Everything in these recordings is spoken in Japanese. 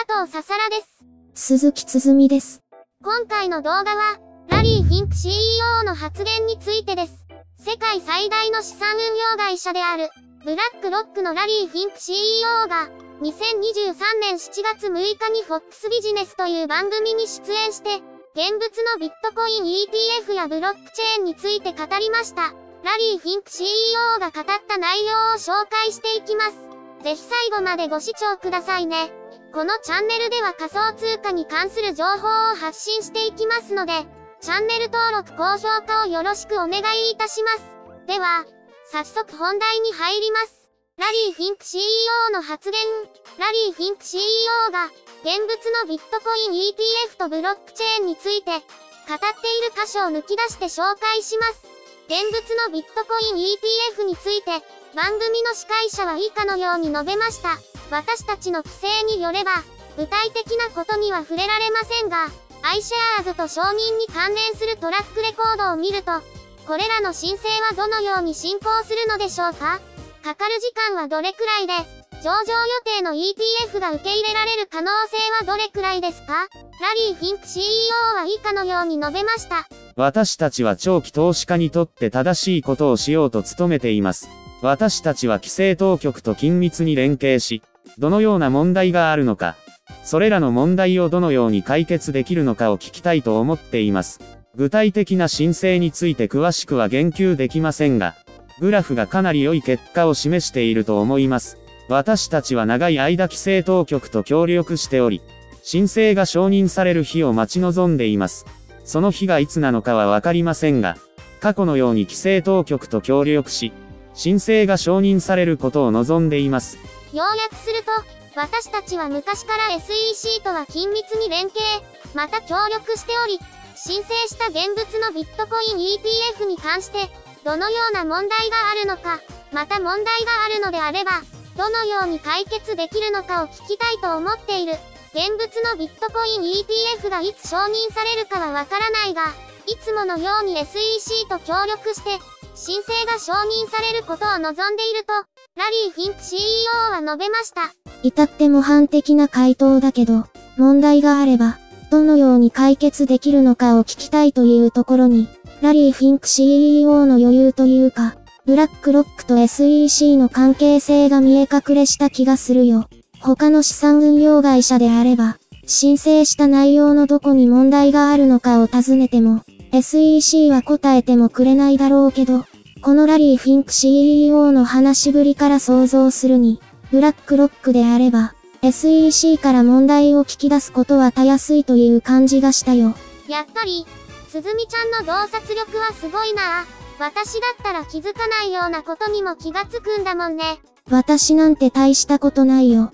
藤ささらです。 鈴木つづみです。 今回の動画は、ラリー・フィンク CEO の発言についてです。世界最大の資産運用会社である、ブラックロックのラリー・フィンク CEO が、2023年7月6日に FOX ビジネスという番組に出演して、現物のビットコイン ETF やブロックチェーンについて語りました。ラリー・フィンク CEO が語った内容を紹介していきます。ぜひ最後までご視聴くださいね。このチャンネルでは仮想通貨に関する情報を発信していきますので、チャンネル登録・高評価をよろしくお願いいたします。では、早速本題に入ります。ラリー・フィンク CEO の発言。ラリー・フィンク CEO が、現物のビットコイン ETF とブロックチェーンについて、語っている箇所を抜き出して紹介します。現物のビットコイン ETF について、番組の司会者は以下のように述べました。私たちの規制によれば、具体的なことには触れられませんが、iShares と承認に関連するトラックレコードを見ると、これらの申請はどのように進行するのでしょうか？かかる時間はどれくらいで、上場予定の ETF が受け入れられる可能性はどれくらいですか？ラリー・フィンク CEO は以下のように述べました。 私たちは長期投資家にとって正しいことをしようと努めています。私たちは規制当局と緊密に連携し、どのような問題があるのか、それらの問題をどのように解決できるのかを聞きたいと思っています。具体的な申請について詳しくは言及できませんが、グラフがかなり良い結果を示していると思います。私たちは長い間規制当局と協力しており、申請が承認される日を待ち望んでいます。その日がいつなのかはわかりませんが、過去のように規制当局と協力し、申請が承認されることを望んでいます。 要約すると、私たちは昔から SEC とは緊密に連携、また協力しており、申請した現物のビットコイン ETF に関して、どのような問題があるのか、また問題があるのであれば、どのように解決できるのかを聞きたいと思っている。現物のビットコイン ETF がいつ承認されるかはわからないが、いつものように SEC と協力して、申請が承認されることを望んでいると、ラリー・フィンク CEO は述べました。 至って模範的な回答だけど、問題があれば、どのように解決できるのかを聞きたいというところに、ラリー・フィンク CEO の余裕というか、ブラックロックと SEC の関係性が見え隠れした気がするよ。他の資産運用会社であれば、申請した内容のどこに問題があるのかを尋ねても、SEC は答えてもくれないだろうけど、このラリー・フィンク CEO の話しぶりから想像するに、ブラックロックであれば、SEC から問題を聞き出すことはたやすいという感じがしたよ。 やっぱり、つづみちゃんの洞察力はすごいな。私だったら気づかないようなことにも気がつくんだもんね。 私なんて大したことないよ。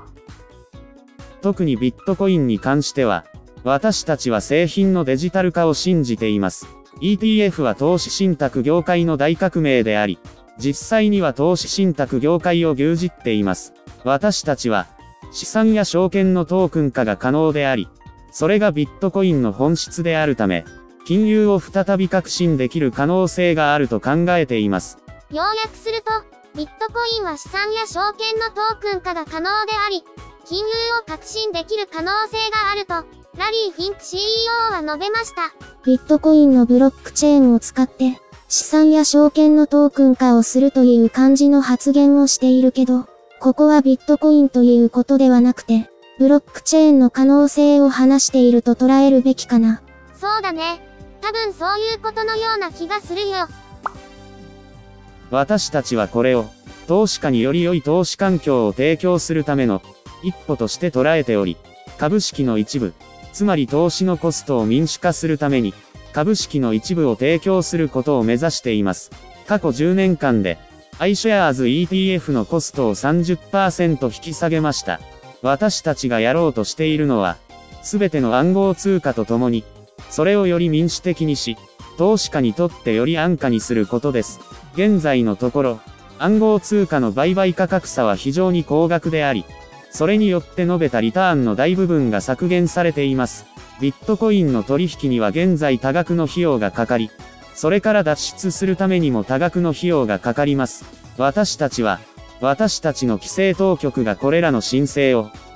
特にビットコインに関しては、私たちは製品のデジタル化を信じています。ETF は投資信託業界の大革命であり、実際には投資信託業界を牛耳っています。私たちは、資産や証券のトークン化が可能であり、それがビットコインの本質であるため、金融を再び革新できる可能性があると考えています。 要約すると、ビットコインは資産や証券のトークン化が可能であり、金融を革新できる可能性があると、ラリー・フィンク CEO は述べました。 ビットコインのブロックチェーンを使って、資産や証券のトークン化をするという感じの発言をしているけど、ここはビットコインということではなくて、ブロックチェーンの可能性を話していると捉えるべきかな。 そうだね。多分そういうことのような気がするよ。 私たちはこれを、投資家により良い投資環境を提供するための、一歩として捉えており、株式の一部、つまり投資のコストを民主化するために、株式の一部を提供することを目指しています。過去10年間で、iShares ETF のコストを 30% 引き下げました。私たちがやろうとしているのは、すべての暗号通貨とともに、それをより民主的にし、投資家にとってより安価にすることです。現在のところ、暗号通貨の売買価格差は非常に高額であり、それによって述べたリターンの大部分が削減されています。ビットコインの取引には現在多額の費用がかかり、それから脱出するためにも多額の費用がかかります。私たちの規制当局がこれらの申請を、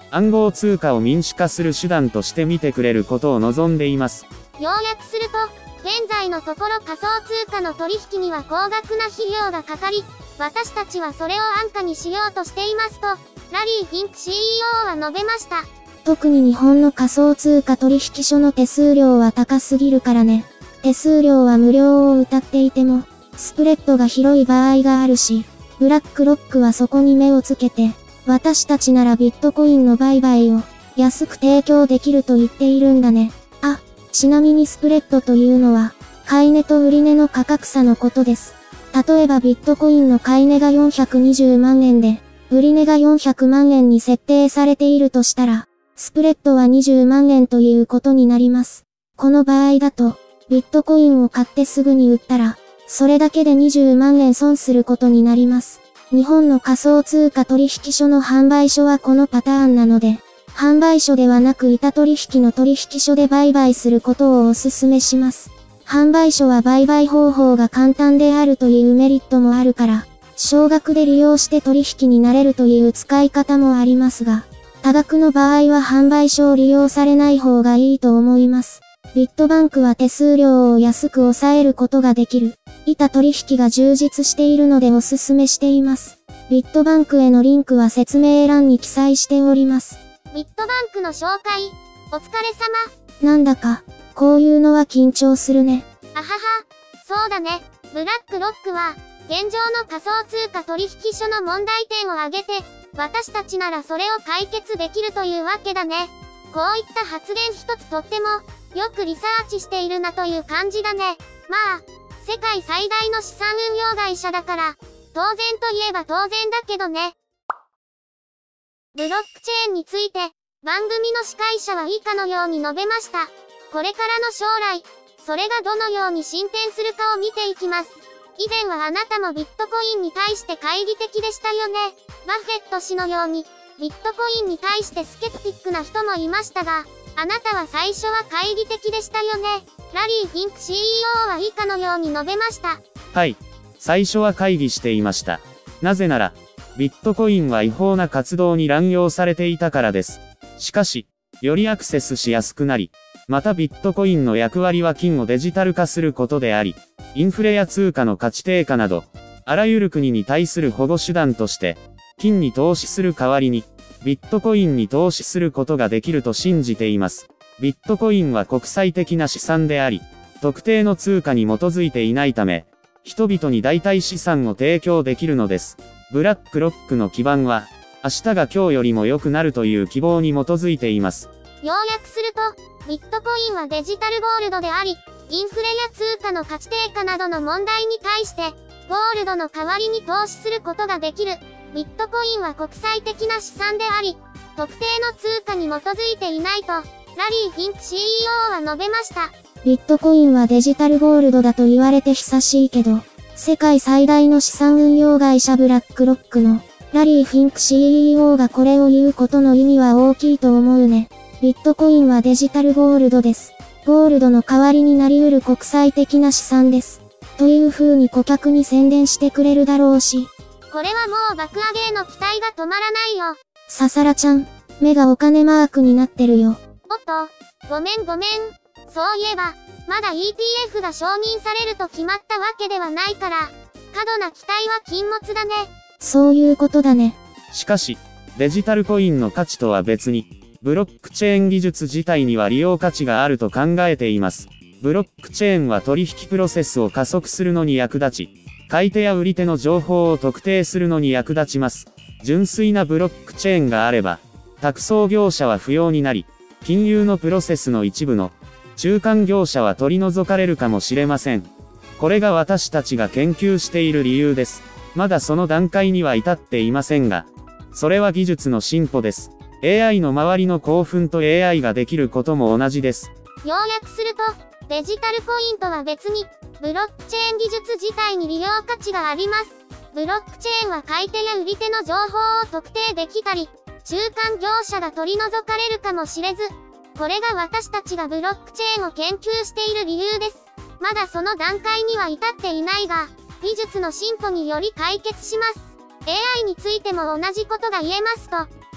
暗号通貨を民主化する手段として見てくれることを望んでいます。 要約すると、現在のところ仮想通貨の取引には高額な費用がかかり、私たちはそれを安価にしようとしていますと、ラリー・フィンク CEO は述べました。 特に日本の仮想通貨取引所の手数料は高すぎるからね。手数料は無料を謳っていても、スプレッドが広い場合があるし、ブラックロックはそこに目をつけて、私たちならビットコインの売買を安く提供できると言っているんだね。あ、ちなみにスプレッドというのは、買い値と売り値の価格差のことです。例えばビットコインの買い値が420万円で、売り値が400万円に設定されているとしたら、スプレッドは20万円ということになります。この場合だと、ビットコインを買ってすぐに売ったら、それだけで20万円損することになります。日本の仮想通貨取引所の販売所はこのパターンなので、販売所ではなく板取引の取引所で売買することをお勧めします。販売所は売買方法が簡単であるというメリットもあるから、少額で利用して取引になれるという使い方もありますが、多額の場合は販売所を利用されない方がいいと思います。ビットバンクは手数料を安く抑えることができる。板取引が充実しているのでおすすめしています。ビットバンクへのリンクは説明欄に記載しております。 ビットバンクの紹介、お疲れ様。 なんだか、こういうのは緊張するね。 あはは、そうだね。ブラックロックは、現状の仮想通貨取引所の問題点を挙げて、私たちならそれを解決できるというわけだね。こういった発言一つとっても、よくリサーチしているなという感じだね。まあ、世界最大の資産運用会社だから、当然といえば当然だけどね。ブロックチェーンについて、番組の司会者は以下のように述べました。これからの将来、それがどのように進展するかを見ていきます。以前はあなたもビットコインに対して懐疑的でしたよね。バフェット氏のように、ビットコインに対してスケプティックな人もいましたが、あなたは最初は懐疑的でしたよね。ラリー・フィンク CEO は以下のように述べました。 はい。最初は懐疑していました。なぜなら、ビットコインは違法な活動に乱用されていたからです。しかし、よりアクセスしやすくなり、またビットコインの役割は金をデジタル化することであり、インフレや通貨の価値低下など、あらゆる国に対する保護手段として、金に投資する代わりに、ビットコインに投資することができると信じています。ビットコインは国際的な資産であり、特定の通貨に基づいていないため、人々に代替資産を提供できるのです。ブラックロックの基盤は、明日が今日よりも良くなるという希望に基づいています。 要約すると、ビットコインはデジタルゴールドであり、インフレや通貨の価値低下などの問題に対して、ゴールドの代わりに投資することができる。ビットコインは国際的な資産であり、特定の通貨に基づいていないと、ラリー・フィンク CEO は述べました。 ビットコインはデジタルゴールドだと言われて久しいけど、世界最大の資産運用会社ブラックロックのラリー・フィンク CEO がこれを言うことの意味は大きいと思うね。ビットコインはデジタルゴールドです。ゴールドの代わりになり得る国際的な資産です。という風に顧客に宣伝してくれるだろうし。 これはもう爆上げへの期待が止まらないよ。 ささらちゃん、目がお金マークになってるよ。 おっと、ごめん。そういえば、まだ ETF が承認されると決まったわけではないから、過度な期待は禁物だね。 そういうことだね。 しかし、デジタルコインの価値とは別に、ブロックチェーン技術自体には利用価値があると考えています。ブロックチェーンは取引プロセスを加速するのに役立ち、買い手や売り手の情報を特定するのに役立ちます。純粋なブロックチェーンがあれば、託送業者は不要になり、金融のプロセスの一部の中間業者は取り除かれるかもしれません。これが私たちが研究している理由です。まだその段階には至っていませんが、それは技術の進歩です。AI の周りの興奮と AI ができることも同じです。 要約すると、デジタルコインとは別に、ブロックチェーン技術自体に利用価値があります。ブロックチェーンは買い手や売り手の情報を特定できたり、中間業者が取り除かれるかもしれず、これが私たちがブロックチェーンを研究している理由です。まだその段階には至っていないが、技術の進歩により解決します。AI についても同じことが言えますと、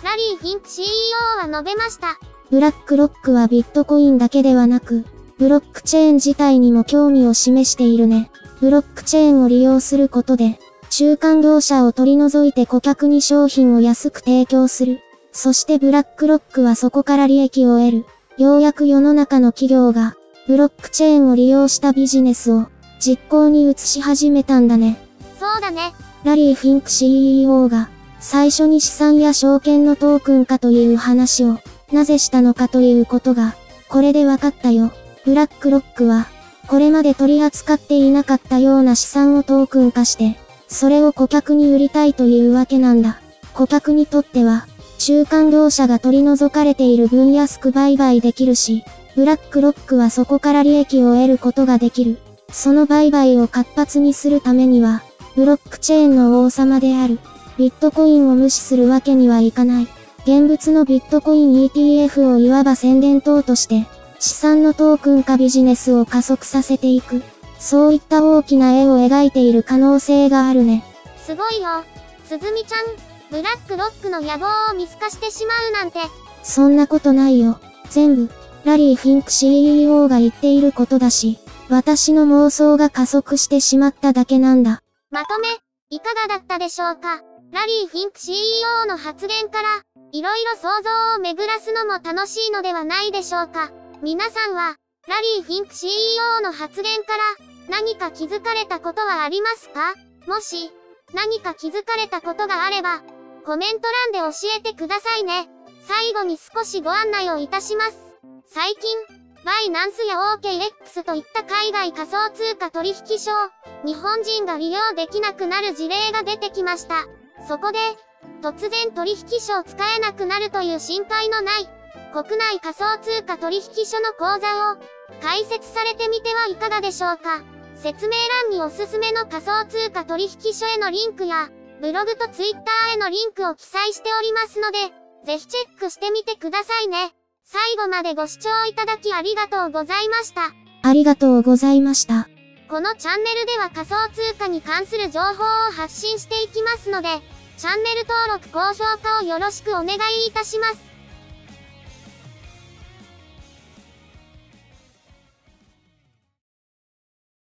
ラリー・フィンク CEO は述べました。 ブラックロックはビットコインだけではなく、ブロックチェーン自体にも興味を示しているね。ブロックチェーンを利用することで、中間業者を取り除いて顧客に商品を安く提供する。そしてブラックロックはそこから利益を得る。ようやく世の中の企業が、ブロックチェーンを利用したビジネスを実行に移し始めたんだね。 そうだね。 ラリー・フィンク CEO が、最初に資産や証券のトークン化という話を、なぜしたのかということが、これで分かったよ。ブラックロックは、これまで取り扱っていなかったような資産をトークン化して、それを顧客に売りたいというわけなんだ。顧客にとっては、中間業者が取り除かれている分安く売買できるし、ブラックロックはそこから利益を得ることができる。その売買を活発にするためには、ブロックチェーンの王様である、ビットコインを無視するわけにはいかない。現物のビットコイン ETF をいわば宣伝等として、資産のトークン化ビジネスを加速させていく。そういった大きな絵を描いている可能性があるね。 すごいよ。すずみちゃん、ブラックロックの野望を見透かしてしまうなんて。 そんなことないよ。全部、ラリー・フィンク CEO が言っていることだし、私の妄想が加速してしまっただけなんだ。 まとめ、いかがだったでしょうか。ラリー・フィンク CEO の発言から、いろいろ想像を巡らすのも楽しいのではないでしょうか。皆さんは、ラリー・フィンク CEO の発言から、何か気づかれたことはありますか？もし、何か気づかれたことがあれば、コメント欄で教えてくださいね。最後に少しご案内をいたします。最近、バイナンスや OKX といった海外仮想通貨取引所を、日本人が利用できなくなる事例が出てきました。そこで、突然取引所を使えなくなるという心配のない、国内仮想通貨取引所の口座を、開設されてみてはいかがでしょうか。説明欄におすすめの仮想通貨取引所へのリンクや、ブログとツイッターへのリンクを記載しておりますので、ぜひチェックしてみてくださいね。最後までご視聴いただきありがとうございました。 ありがとうございました。 このチャンネルでは仮想通貨に関する情報を発信していきますので、チャンネル登録高評価をよろしくお願いいたします。